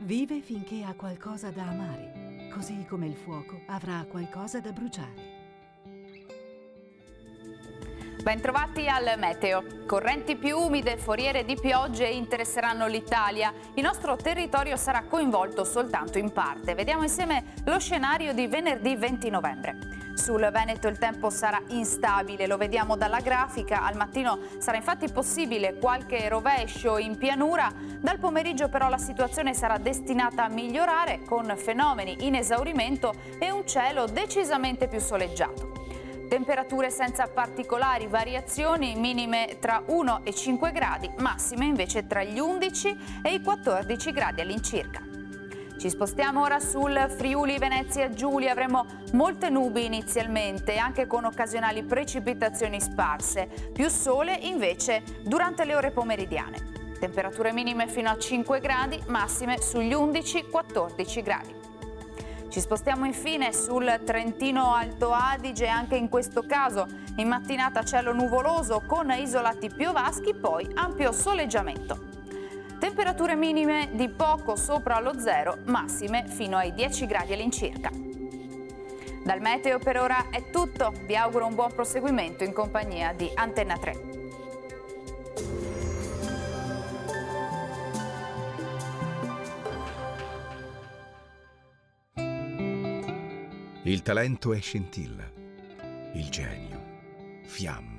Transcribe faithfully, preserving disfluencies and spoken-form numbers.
Vive finché ha qualcosa da amare, così come il fuoco avrà qualcosa da bruciare. Bentrovati al meteo. Correnti più umide, foriere di piogge interesseranno l'Italia. Il nostro territorio sarà coinvolto soltanto in parte. Vediamo insieme lo scenario di venerdì venti novembre. Sul Veneto il tempo sarà instabile, lo vediamo dalla grafica. Al mattino sarà infatti possibile qualche rovescio in pianura. Dal pomeriggio però la situazione sarà destinata a migliorare con fenomeni in esaurimento e un cielo decisamente più soleggiato. Temperature senza particolari variazioni, minime tra uno e cinque gradi, massime invece tra gli undici e i quattordici gradi all'incirca. Ci spostiamo ora sul Friuli Venezia Giulia, avremo molte nubi inizialmente, anche con occasionali precipitazioni sparse, più sole invece durante le ore pomeridiane. Temperature minime fino a cinque gradi, massime sugli undici quattordici gradi. Ci spostiamo infine sul Trentino Alto Adige, anche in questo caso in mattinata cielo nuvoloso con isolati piovaschi, poi ampio soleggiamento. Temperature minime di poco sopra lo zero, massime fino ai dieci gradi all'incirca. Dal meteo per ora è tutto, vi auguro un buon proseguimento in compagnia di Antenna tre. Il talento è scintilla, il genio fiamma.